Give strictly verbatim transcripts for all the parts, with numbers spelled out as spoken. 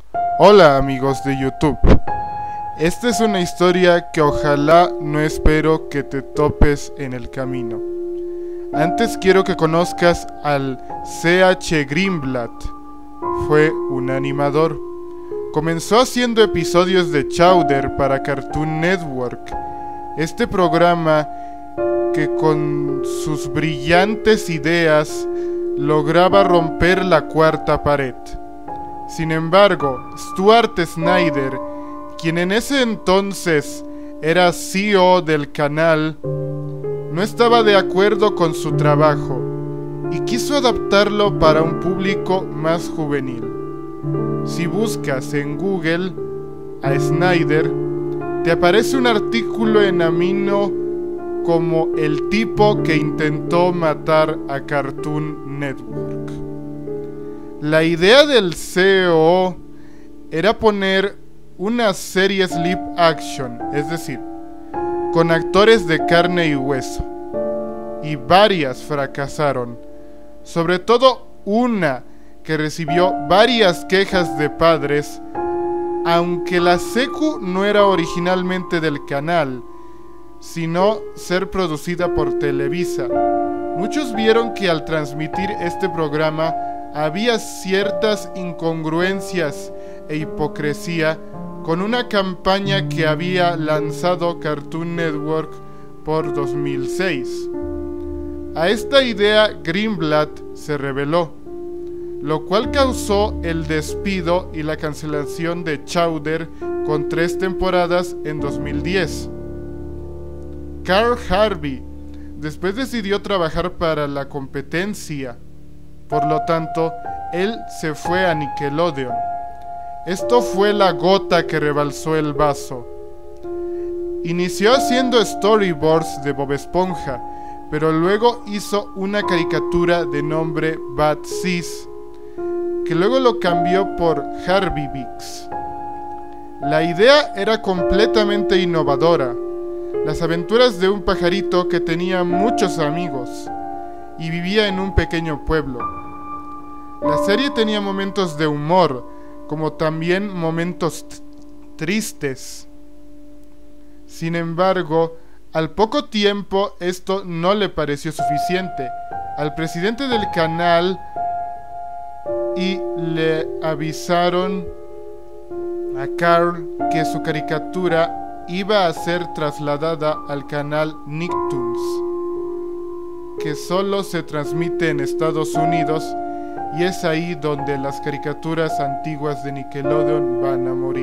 Hola amigos de YouTube. Esta es una historia que ojalá no espero que te topes en el camino. Antes quiero que conozcas al C H Greenblatt. Fue un animador. Comenzó haciendo episodios de Chowder para Cartoon Network. Este programa que con sus brillantes ideas lograba romper la cuarta pared. Sin embargo, Stuart Snyder, quien en ese entonces era C E O del canal, no estaba de acuerdo con su trabajo y quiso adaptarlo para un público más juvenil. Si buscas en Google a Snyder, te aparece un artículo en Amino como el tipo que intentó matar a Cartoon Network. La idea del C E O era poner una serie live action, es decir, con actores de carne y hueso, y varias fracasaron, sobre todo una que recibió varias quejas de padres, aunque la secu no era originalmente del canal, sino ser producida por Televisa. Muchos vieron que al transmitir este programa había ciertas incongruencias e hipocresía con una campaña que había lanzado Cartoon Network por dos mil seis. A esta idea Greenblatt se rebeló, lo cual causó el despido y la cancelación de Chowder con tres temporadas en dos mil diez. Carl Harvey después decidió trabajar para la competencia. Por lo tanto, él se fue a Nickelodeon. Esto fue la gota que rebalsó el vaso. Inició haciendo storyboards de Bob Esponja, pero luego hizo una caricatura de nombre Bad Sis, que luego lo cambió por Harvey Bix. La idea era completamente innovadora. Las aventuras de un pajarito que tenía muchos amigos y vivía en un pequeño pueblo. La serie tenía momentos de humor, como también momentos tristes. Sin embargo, al poco tiempo esto no le pareció suficiente al presidente del canal y le avisaron a Carl que su caricatura iba a ser trasladada al canal Nicktoons, que solo se transmite en Estados Unidos, y es ahí donde las caricaturas antiguas de Nickelodeon van a morir.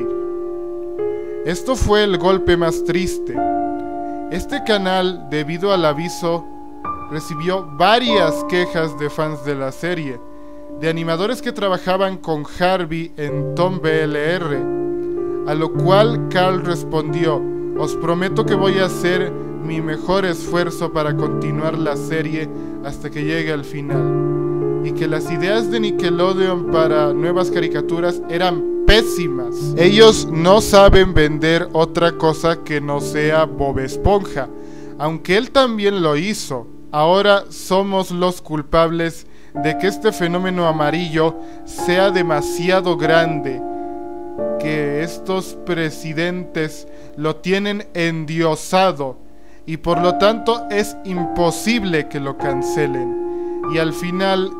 Esto fue el golpe más triste. Este canal, debido al aviso, recibió varias quejas de fans de la serie, de animadores que trabajaban con Harvey en Tom B L R, a lo cual Carl respondió: os prometo que voy a hacer mi mejor esfuerzo para continuar la serie hasta que llegue al final, y que las ideas de Nickelodeon para nuevas caricaturas eran pésimas. Ellos no saben vender otra cosa que no sea Bob Esponja, aunque él también lo hizo. Ahora somos los culpables de que este fenómeno amarillo sea demasiado grande, que estos presidentes lo tienen endiosado y por lo tanto es imposible que lo cancelen. Y al final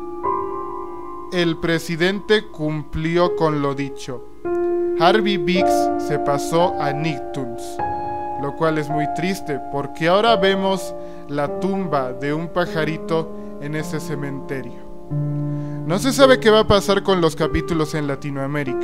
el presidente cumplió con lo dicho. Harvey Bix se pasó a Nicktoons, lo cual es muy triste porque ahora vemos la tumba de un pajarito en ese cementerio. No se sabe qué va a pasar con los capítulos en Latinoamérica.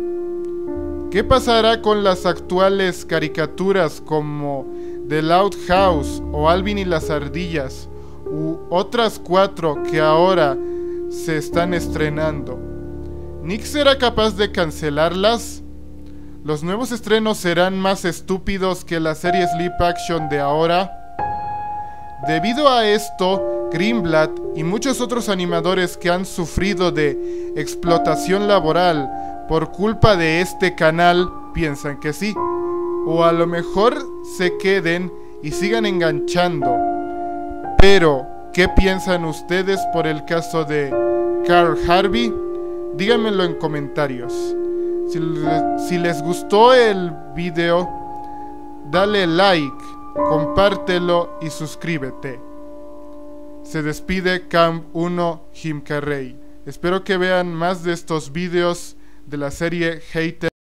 ¿Qué pasará con las actuales caricaturas como The Loud House o Alvin y las ardillas u otras cuatro que ahora se están estrenando? ¿Nick será capaz de cancelarlas? ¿Los nuevos estrenos serán más estúpidos que las series live action de ahora? Debido a esto, Greenblatt y muchos otros animadores que han sufrido de explotación laboral por culpa de este canal piensan que sí, o a lo mejor se queden y sigan enganchando. Pero, ¿qué piensan ustedes por el caso de Carl Harvey? Díganmelo en comentarios. Si, si les gustó el video, dale like, compártelo y suscríbete. Se despide Camp uno Jim Carrey. Espero que vean más de estos videos de la serie Hater.